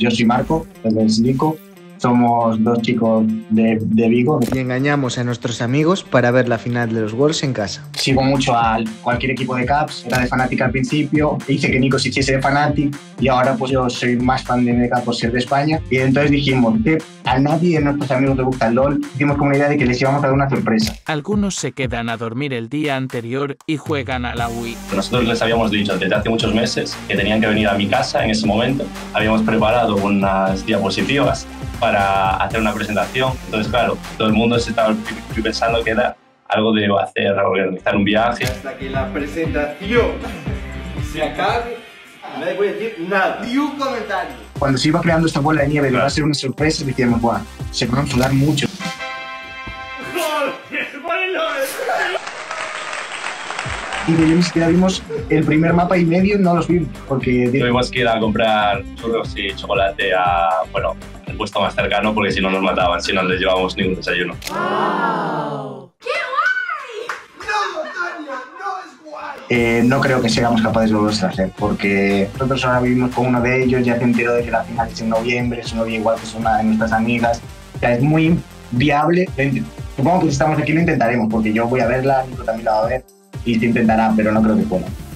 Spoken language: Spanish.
Yo soy Marco, el del Silico. Somos dos chicos de Vigo. Y engañamos a nuestros amigos para ver la final de los Worlds en casa. Sigo mucho a cualquier equipo de Caps. Era de Fnatic al principio. Hice que Nico se hiciese de Fnatic. Y ahora pues yo soy más fan de MDK por ser de España. Y entonces dijimos que a nadie de nuestros amigos le gusta el LoL. Hicimos como una idea de que les íbamos a dar una sorpresa. Algunos se quedan a dormir el día anterior y juegan a la Wii. Nosotros les habíamos dicho desde hace muchos meses que tenían que venir a mi casa en ese momento. Habíamos preparado unas diapositivas para hacer una presentación. Entonces, claro, todo el mundo se estaba pensando que era algo de hacer, organizar un viaje. Hasta que la presentación se acabe, nadie puede decir nada, ni un comentario. Cuando se iba creando esta bola de nieve que va a ser una sorpresa, decíamos, ¡buah! Se van a enfadar mucho. Y de ni siquiera vimos el primer mapa y medio, no los vimos, porque tuvimos que ir a comprar churros y chocolate a, bueno, el puesto más cercano, porque si no nos mataban, si no les llevábamos ningún desayuno. ¡Wow! ¡Qué guay! ¡No, Tania! ¡No es guay! No creo que seamos capaces de volverse a hacer, porque nosotros ahora vivimos con uno de ellos, ya se enteró de que la final es en noviembre, es un novio igual que es una de nuestras amigas. O sea, es muy viable. Supongo que si estamos aquí lo intentaremos, porque yo voy a verla, Nico también la va a ver, y se intentará, pero no creo que pueda.